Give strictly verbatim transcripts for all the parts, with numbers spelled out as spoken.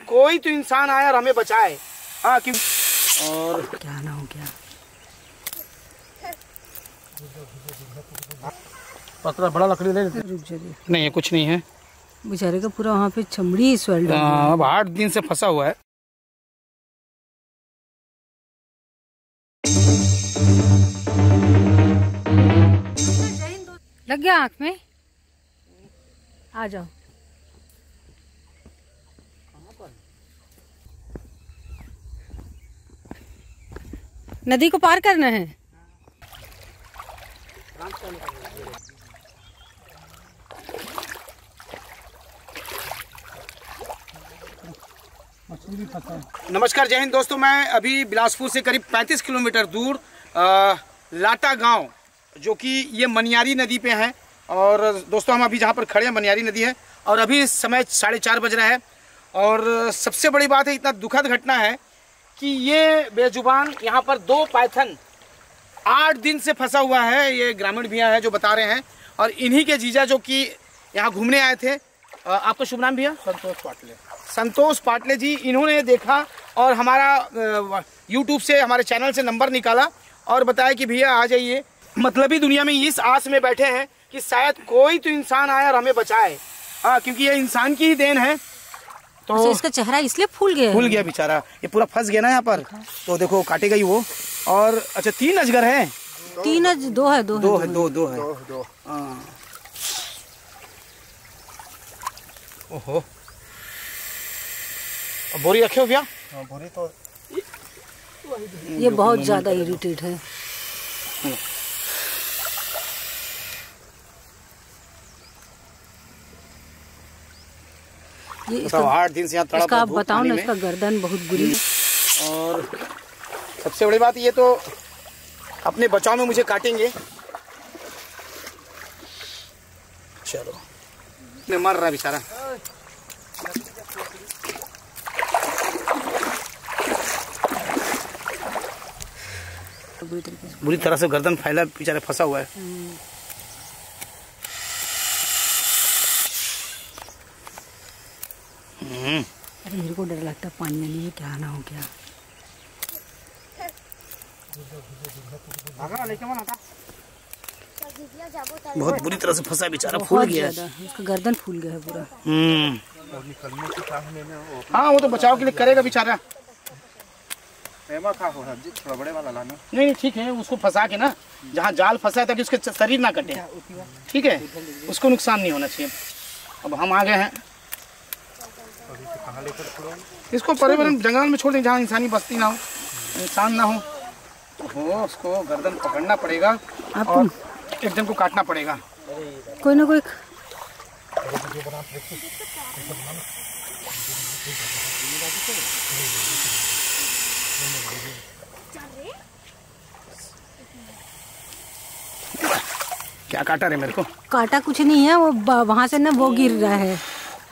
कोई तो इंसान आए और हमें बचाए। हाँ क्यों और क्या ना हो गया। पतला बड़ा लकड़ी ले लेते। रुक जाइए। नहीं है, कुछ नहीं है। बेचारे का पूरा वहाँ पे चमड़ी स्वेल्ड है। अब आठ दिन से फंसा हुआ है। लग गया आँख में। आ जाओ। नदी को पार करना है। नमस्कार, जय हिंद दोस्तों। मैं अभी बिलासपुर से करीब पैंतीस किलोमीटर दूर आ, लाटा गांव, जो कि ये मनियारी नदी पे है। और दोस्तों हम अभी जहाँ पर खड़े हैं मनियारी नदी है और अभी समय साढ़े चार बज रहा है। और सबसे बड़ी बात है, इतना दुखद घटना है कि ये बेजुबान यहाँ पर दो पाइथन आठ दिन से फंसा हुआ है। ये ग्रामीण भैया है जो बता रहे हैं और इन्हीं के जीजा जो कि यहाँ घूमने आए थे। आपका शुभ नाम भैया? संतोष पाटले। संतोष पाटले जी। इन्होंने देखा और हमारा यूट्यूब से, हमारे चैनल से नंबर निकाला और बताया कि भैया आ जाइए। मतलबी दुनिया में इस आस में बैठे हैं कि शायद कोई तो इंसान आए और हमें बचाए। हाँ, क्योंकि ये इंसान की ही देन है। तो अच्छा, इसका चेहरा इसलिए फूल गया फूल गया बेचारा, ये पूरा फंस गया ना यहाँ पर। तो देखो काटेगा ही वो। और अच्छा, तीन अजगर है? तीन अज, दो है दो दो है है दो दो है दो, दो। हाँ। ओहो, बोरी रखे हो भैया? हाँ, बोरी तो ये बहुत ज्यादा इरिटेट है। ये इसका, आठ दिन से यहाँ तड़प इसका आप धूप बताओ पानी ना, में। इसका गर्दन बहुत बुरी है। और सबसे बड़ी बात ये तो अपने बचाव में मुझे काटेंगे। चलो, मैं मर रहा बेचारा। बुरी तरीके से बुरी तरह से गर्दन फैला, बेचारा फंसा हुआ है। अरे मेरे को डर लगता है पानी में, ये क्या ना हो गया। बहुत बुरी तरह से फंसा है बेचारा, फूल गया है। उसका गर्दन फूल गया है पूरा। हम्म, हाँ वो तो बचाव के लिए करेगा बेचारा। थोड़ा बड़े वाला लाना। नहीं नहीं ठीक है, उसको फंसा के ना जहाँ जाल फंसा है ताकि उसके शरीर ना कटे। ठीक है, उसको नुकसान नहीं होना चाहिए। अब हम आ गए हैं, इसको पर्यावरण जंगल में छोड़ दें जहाँ इंसानी बस्ती ना हो, इंसान ना हो। हो उसको गर्दन पकड़ना पड़ेगा और एक जन को काटना पड़ेगा। कोई ना कोई क्या काटा रे मेरे को? काटा कुछ नहीं है, वो वहां से ना वो गिर रहा है।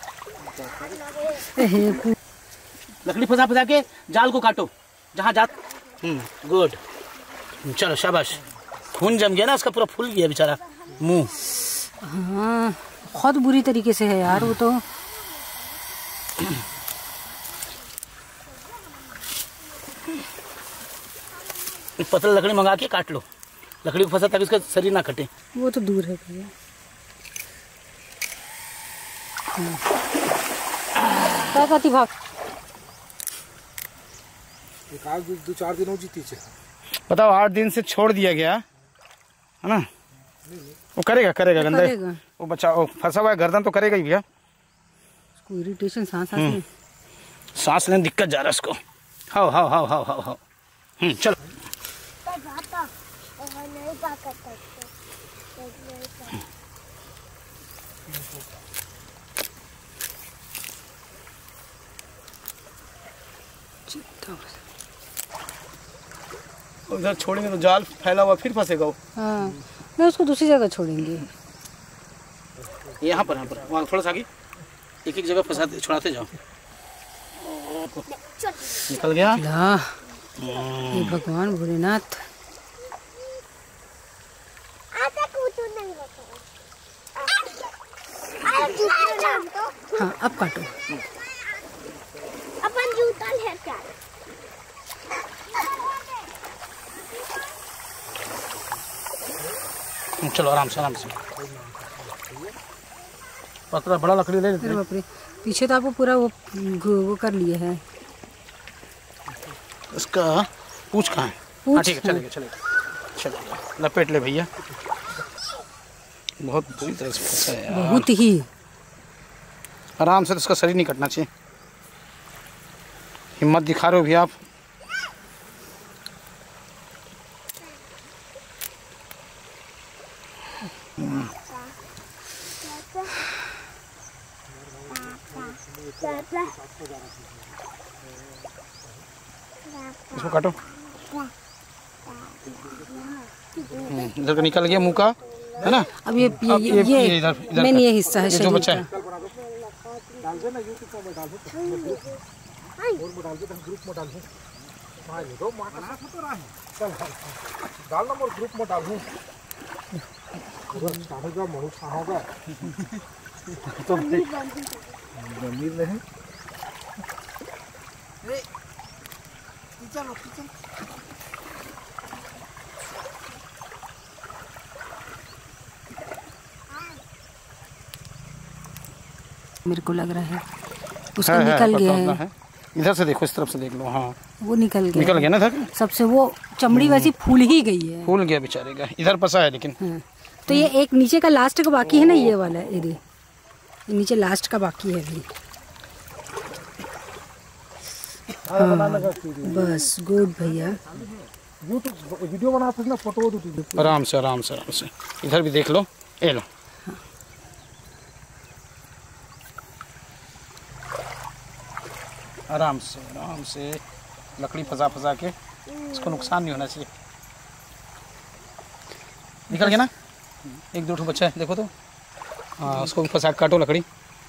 लकड़ी फंसा फंसा के जाल को काटो जहाँ जा। हम्म गुड, चलो शाबाश। खून जम गया ना, उसका पूरा फूल गया बेचारा मुंह। हाँ, बहुत बुरी तरीके से है यार वो तो। पतला लकड़ी मंगा के काट लो, लकड़ी को फंसा ताकि उसका शरीर ना कटे। वो तो दूर है भैया। क्या कहती भाग? एक आध दो चार दिन हो जीती है। बताओ, आठ दिन से छोड़ दिया गया है ना। वो करेगा करेगा गंदा, वो बच्चा वो फंसा हुआ है, गर्दन तो करेगा ही भैया। उसको इरिटेशन, सांस सांस में सांस लेने दिक्कत जा रहा है उसको। हाओ हाओ हाओ हाओ हाओ हाओ। हम्म चलो। उधर छोड़ेंगे तो जाल फैला हुआ फिर फंसेगा वो। हाँ, मैं उसको दूसरी जगह छोड़ेंगे। यहाँ पर यहाँ पर वहाँ थोड़ा सा आगे एक एक जगह फंसाते छुड़ाते जाओ। निकल गया। ये भगवान भोलेनाथ। हाँ अब काटो। चलो आराम से आराम से। पतला बड़ा लकड़ी ले लेते हैं। बाप रे, पीछे तो आपको पूरा वो वो कर लिए है। इसका पूछ कहाँ है? हाँ ठीक है, चलेगा चलेगा चलेगा। लपेट ले भैया। बहुत बुरी तरह से फंसा है यार। बहुत ही आराम से, तो इसका शरीर नहीं कटना चाहिए। हिम्मत दिखा रहे हो भैया आप। इसको काटो। इधर का निकल गया मुंह का, है ना? अब ये ये, अब ये, ये, ये इधर इधर मेन ये हिस्सा है ये जो शरीर बच्चा का। है। डाल दे ना यूट्यूब पर डाल दे, और में डाल दे, ग्रुप में डाल दे। मार ले दो, मार ना तो रहा है। चल डाल ना, मोर ग्रुप में डाल दूं। चाहेगा मोहू चाहोगा तो जमीन नहीं। अरे चलो चल। मेरे को लग रहा है उसका है, निकल है, गया पतला है। है। इधर से देखो, इस तरफ से देख लो। हाँ वो निकल गया निकल गया ना इधर। सबसे, वो चमड़ी वैसी फूल ही गई है। फूल गया बेचारे का, इधर फंसा है लेकिन। हाँ। तो ये एक नीचे का लास्ट का बाकी है ना, ये वाला एरिया, ये नीचे लास्ट का बाकी है अभी। हाँ, बस गुड भैया। यूट्यूब वीडियो बनाते ना, फोटो दो। आराम से आराम से आराम से। इधर भी देख लो, ये लो। आराम से आराम से, लकड़ी फंसा फंसा के, इसको नुकसान नहीं होना चाहिए। निकल गया ना? एक दो ठो बच्चा है, देखो तो। हाँ, उसको भी फंसा के काटो लकड़ी।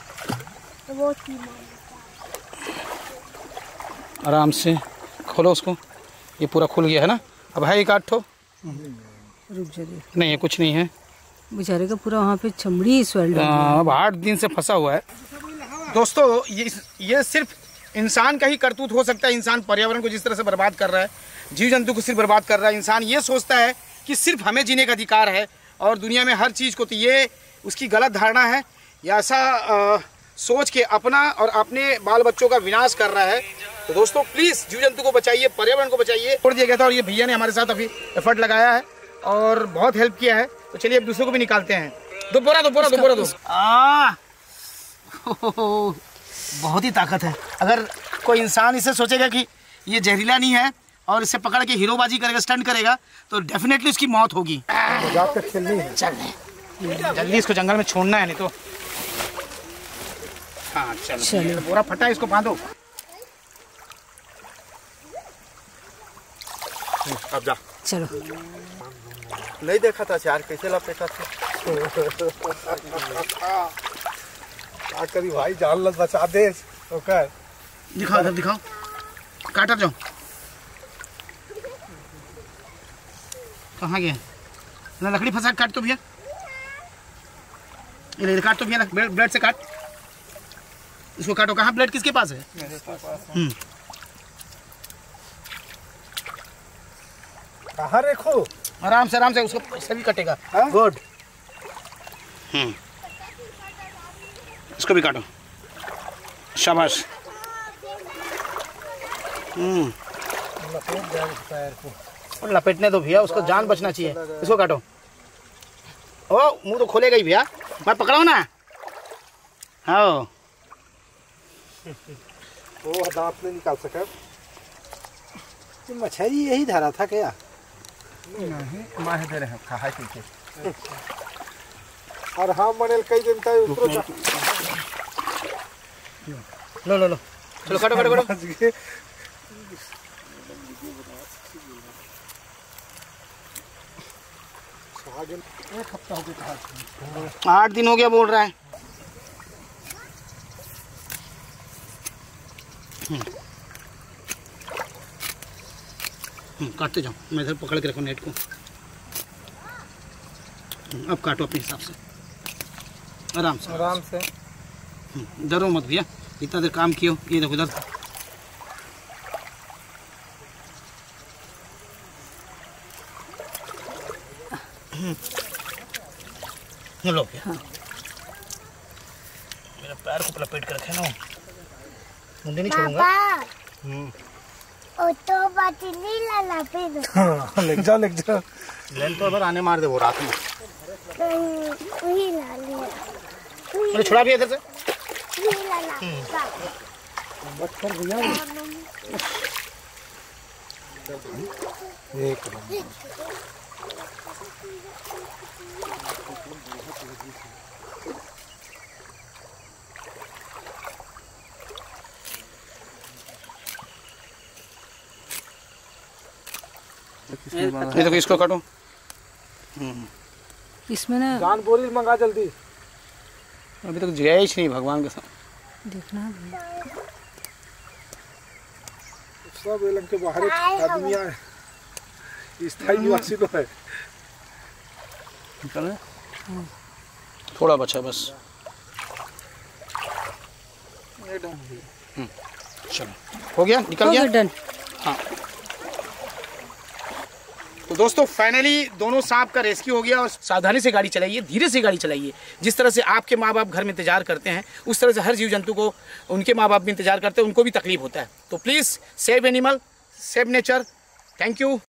आराम से खोलो उसको। ये पूरा खुल गया है ना? अब है एक आठ ठो। रुक जा दे, नहीं है, कुछ नहीं है। बेचारे का पूरा वहाँ पे चमड़ी स्वेल्ड हो गई। हाँ, अब आठ दिन से फंसा हुआ है। दोस्तों, ये ये सिर्फ इंसान का ही करतूत हो सकता है। इंसान पर्यावरण को जिस तरह से बर्बाद कर रहा है, जीव जंतु को सिर्फ बर्बाद कर रहा है। इंसान ये सोचता है कि सिर्फ हमें जीने का अधिकार है और दुनिया में हर चीज़ को, तो ये उसकी गलत धारणा है। या ऐसा आ, सोच के अपना और अपने बाल बच्चों का विनाश कर रहा है। तो दोस्तों प्लीज़ जीव जंतु को बचाइए, पर्यावरण को बचाइए। छोड़ दिया गया था और ये भैया ने हमारे साथ अभी एफर्ट लगाया है और बहुत हेल्प किया है। तो चलिए अब दूसरों को भी निकालते हैं। दो बोरा दो बोरा दो बोरा दो। आ बहुत ही ताकत है। अगर कोई इंसान इसे सोचेगा कि ये जहरीला नहीं है और इसे पकड़ के हीरोबाजी करेगा, स्टंट करेगा, तो डेफिनेटली उसकी मौत होगी। चल जल्दी इसको जंगल में छोड़ना है, नहीं तो। हाँ चलो, चलो। बोरा फटा है, इसको बांधो। अब जा। चलो, नहीं देखा था यार, कैसे लपेटा था। क्या करी भाई, जान लग बचा दे। ओके दिखाओ इधर, दिखाओ। काटा जाओ। कहाँ गया? ना लकड़ी फंसा काट तो भैया। ये ले काट तो भैया, ब्लेड ब्लेड से काट। इसको काटो। कहाँ ब्लेड किसके पास है? मेरे पास है। हम्म, कहाँ रखो? आराम से आराम से, उसको सभी कटेगा। गुड। हम्म, इसको भी काटो। शाबाश। हम्म, और लपेटने दो भैया, उसको जान बचना चाहिए। इसको काटो। ओ मुंह तो खोलेगा ही भैया, मैं पकड़ाऊँ ना? हाँ, वो दांत नहीं निकाल सका। मछली यही धरा था क्या? नहीं, माहे दे रहे हैं, खाए पीछे। और हाँ मनेल कई दिन तक उतरो जा। लो लो लो, चलो काटो काटो काटो। एक हफ्ता हो गया। आठ दिन हो गया बोल रहा है। हम्म, काटते जाओ, मैं इधर पकड़ के रखूँ नेट को। अब काटो अपने हिसाब से, आराम से आराम से। डरो मत भैया, इतना देर काम किया। ये देखो इधर लो क्या? हाँ। मेरा पैर को लपेट कर रखे ना, मुंडे नहीं छोड़ूंगा। ओ तो बात नहीं लाला पे। हाँ, लेक जा लेक जा। लेन तो अगर आने मार दे वो रात में। वही ला लिया। मैंने छुड़ा भी इधर से। वही लाला। बच कर भैया। एक ये देखो इसको काटो। इसमें ना जान बोरी मंगा जल्दी। अभी तक जय ही नहीं भगवान के साथ। देखना है भैया। सब एलम के बाहर आदमी आए, स्थायी निवासी तो है। निकल थोड़ा बचा बस। चलो हो गया, निकल गया। डन। हाँ तो दोस्तों फाइनली दोनों सांप का रेस्क्यू हो गया। और सावधानी से गाड़ी चलाइए, धीरे से गाड़ी चलाइए। जिस तरह से आपके माँ बाप घर में इंतजार करते हैं उस तरह से हर जीव जंतु को उनके माँ बाप भी इंतजार करते हैं, उनको भी तकलीफ होता है। तो please save animal, save nature. Thank you.